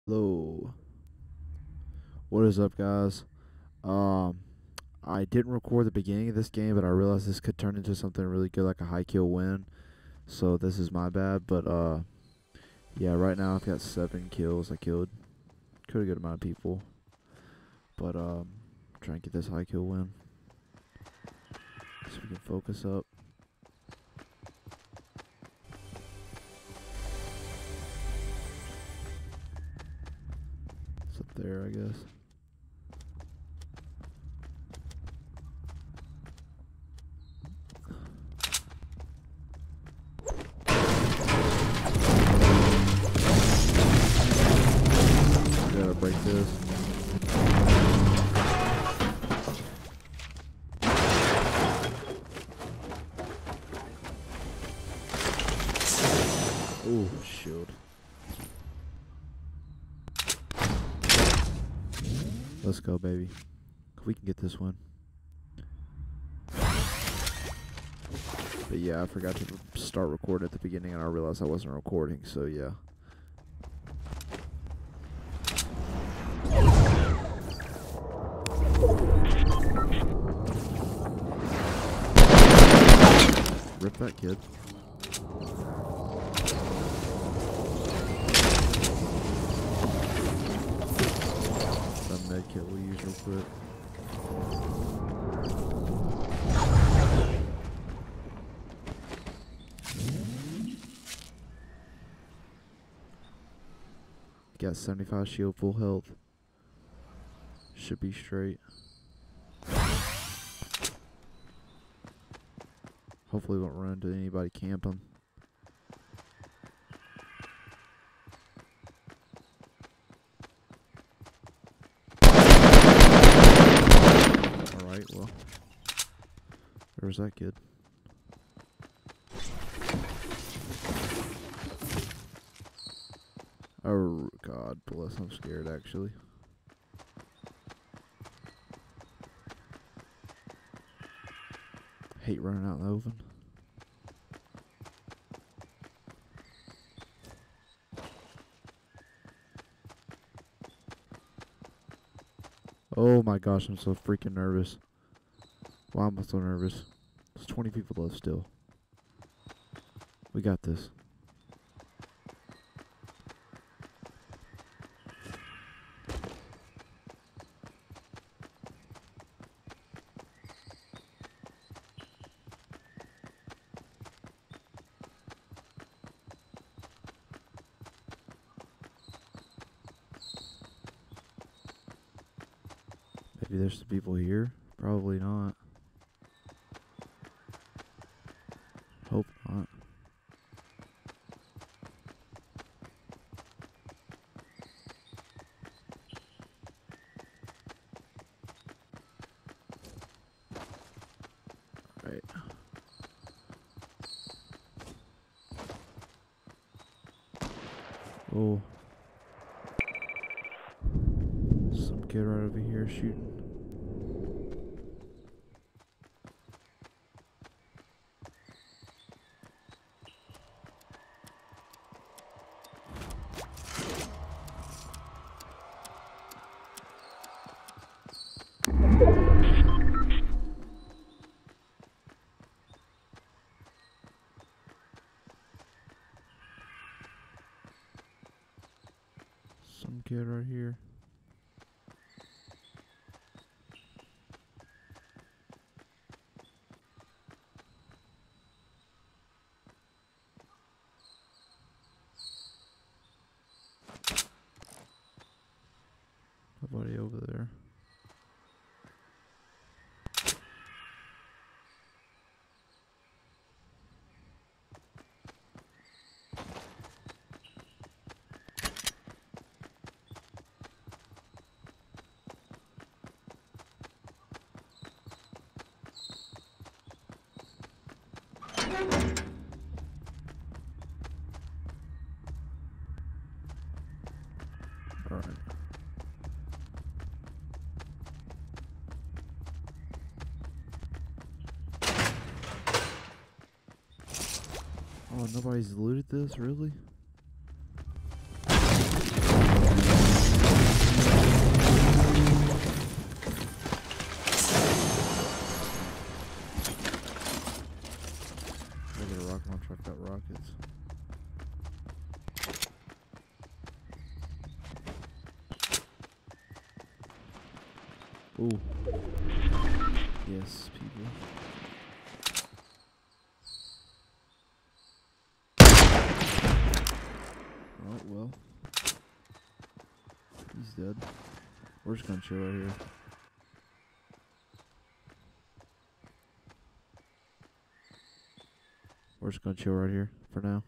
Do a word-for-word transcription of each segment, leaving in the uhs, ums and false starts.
Hello. What is up, guys? Um, I didn't record the beginning of this game, but I realized this could turn into something really good, like a high kill win. So this is my bad. But uh, yeah, right now I've got seven kills. I killed quite a good amount of people. But um, trying to get this high kill win, so we can focus up. It's up there, I guess. Gotta break this. Ooh, shield. Let's go, baby. We can get this one. But yeah, I forgot to start recording at the beginning, and I realized I wasn't recording, so yeah. Rip that kid. That med kit we'll use real quick. Got seventy-five shield, full health. Should be straight. Hopefully won't run into anybody camping. Alright, well. There's that kid. Oh, God bless. I'm scared, actually. Hate running out in the open. Oh my gosh, I'm so freaking nervous. Why am I so nervous? There's twenty people left still. We got this. Maybe there's some people here. Probably not. Hope not. Right. Oh. Some kid right over here shooting. Some kid right here. Nobody over there. Alright. Oh, nobody's looted this, really? Ooh. Yes, people. Oh, well. He's dead. We're just gonna chill right here. We're just gonna chill right here for now.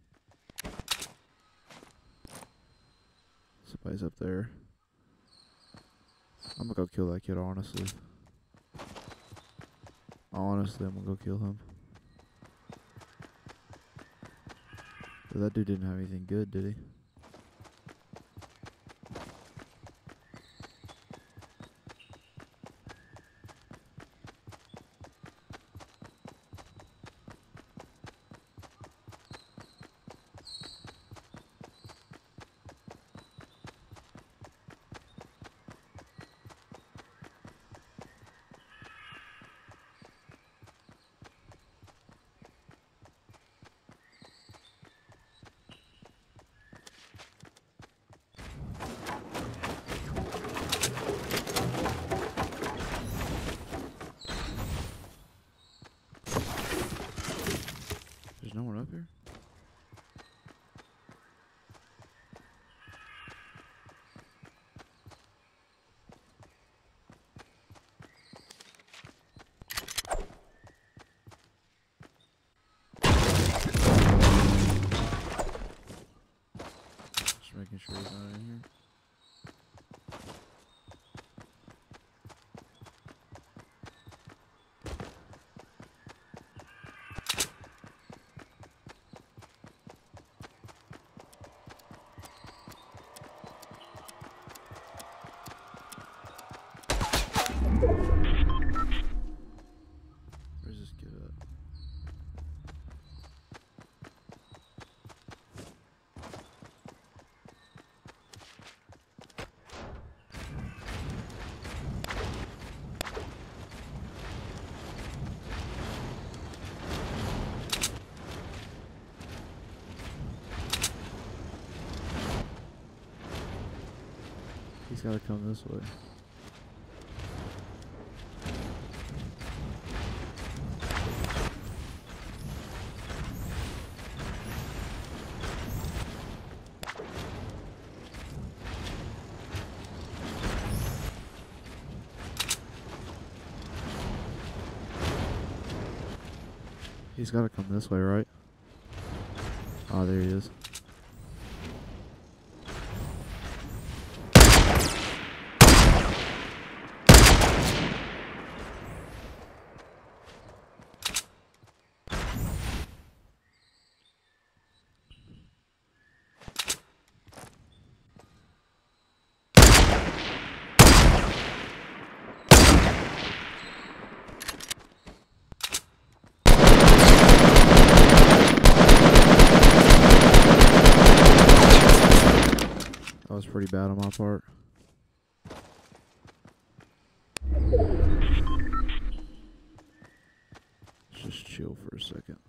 Somebody's up there. I'm gonna go kill that kid, honestly. Honestly, I'm gonna go kill him. But that dude didn't have anything good, did he? There's no one up here? Just making sure he's not in here. Where's this kid at? He's gotta come this way. He's gotta come this way, right? Oh, there he is. That was pretty bad on my part. Let's just chill for a second.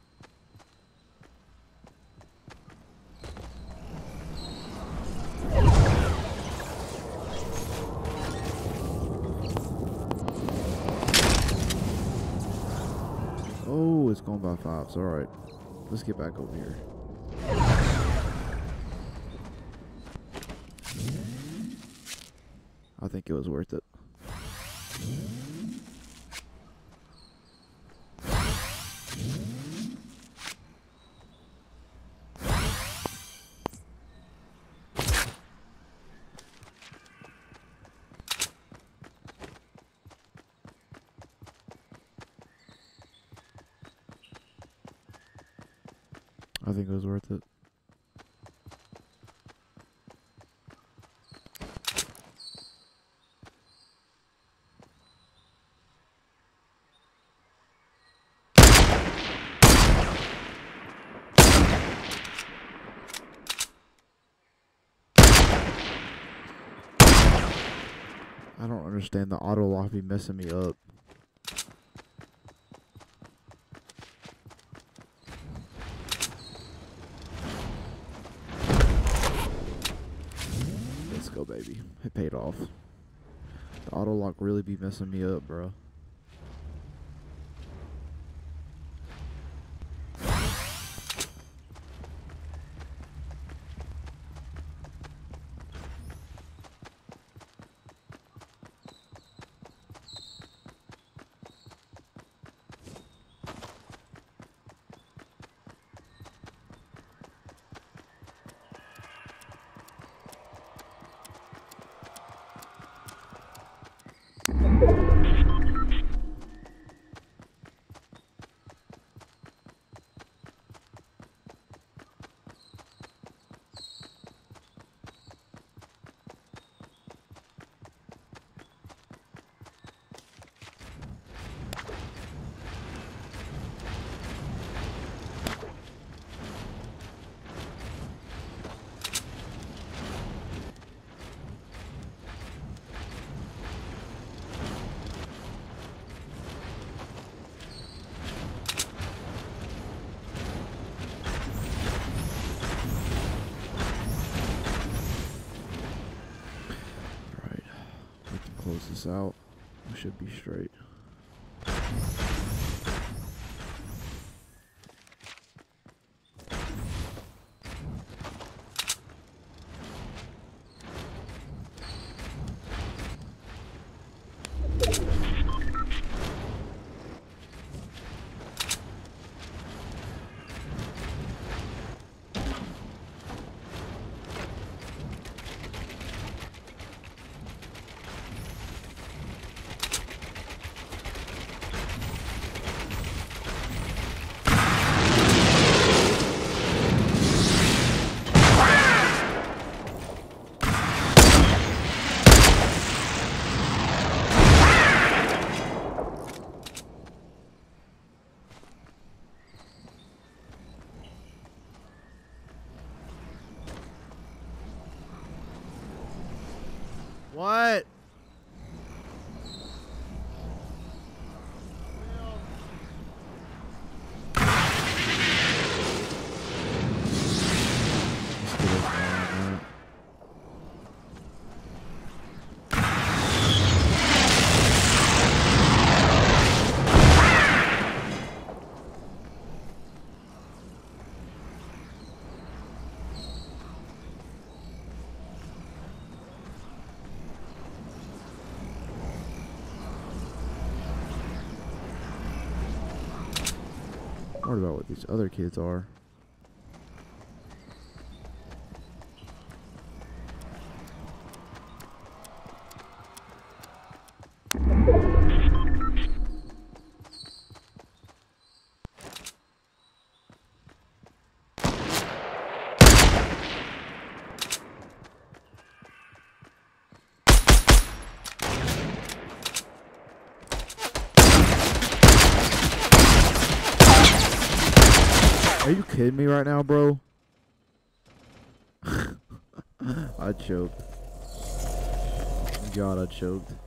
Oh, it's going by fives. All right, let's get back over here. I think it was worth it. I think it was worth it. I don't understand the auto lock be messing me up. Let's go, baby. It paid off. The auto lock really be messing me up, bro. Close this out. We should be straight. What? What about what these other kids are? Are you kidding me right now, bro? I choked. God, I choked.